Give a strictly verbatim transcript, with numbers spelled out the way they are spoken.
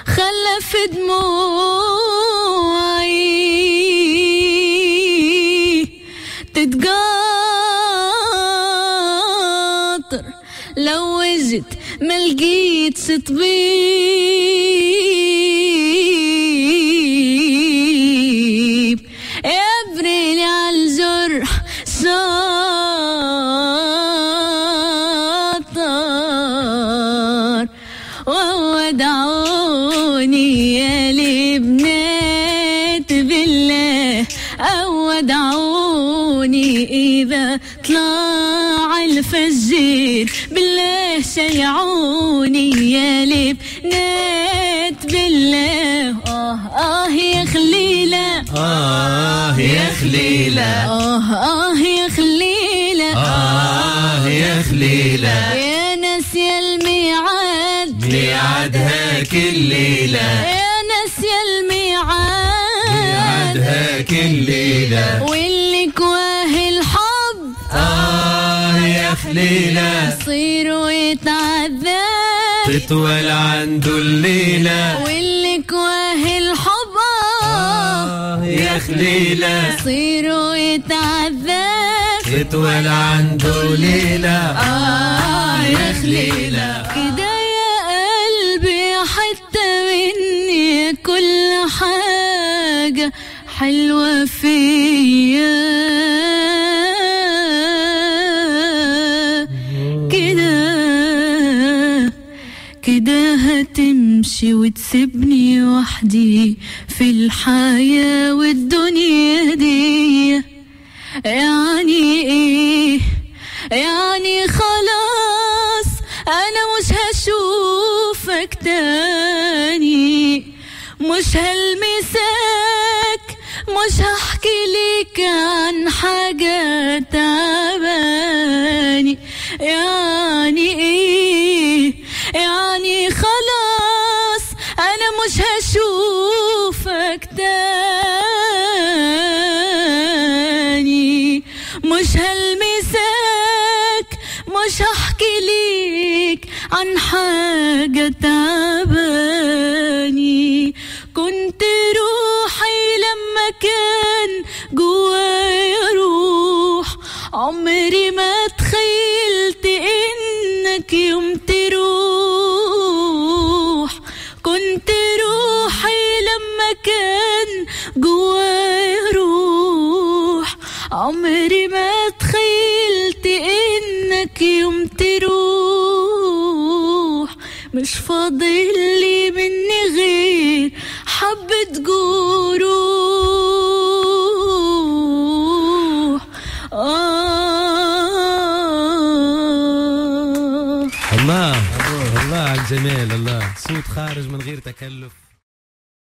خلف دموعي تتقاطر، لو وجد ما لقيت طبيب ابري لي عالجرح سطر، وودعوني يا لبنات بالله، أودعوني إذا طلع الفجر بالله، شيعوني يا لبنات بالله. آه آه يا خليلة، آه يا خليلة، آه آه يا خليلة، آه يا خليلة، يا ناس يا الميعاد ميعادها كل ليلة، يا ناس يا الميعاد ميعادها كل ليلة، واللي كواه الحب آه يا خليلة يصير ويتعذب، تطول عنده الليلة، واللي كواه الحب آه يا خليلة يصير ويتعذب، تطول عنده ليلة، آه يا خليلة. كده يا قلبي حتى مني كل حاجة حلوة فيا، كده كده هتمشي وتسيبني وحدي في الحياة والدنيا دي، يعني ايه يعني خلاص انا مش هشوفك تاني، مش هلمسك، مش هحكي لك عن حاجة تعباني، يعني ايه يعني خلاص انا مش هشوفك تاني، مش هلمسك، مش هحكي ليك عن حاجة تعباني، كنت روحي لما كان جوايا روح، عمري ما تخيلت انك يوم تروح، كنت روحي لما كان جوايا روح، عمري ما تخيلت انك يوم تروح، مش فاضل لي مني غير حبة جروح. آه الله الله على الجمال، الله صوت خارج من غير تكلف.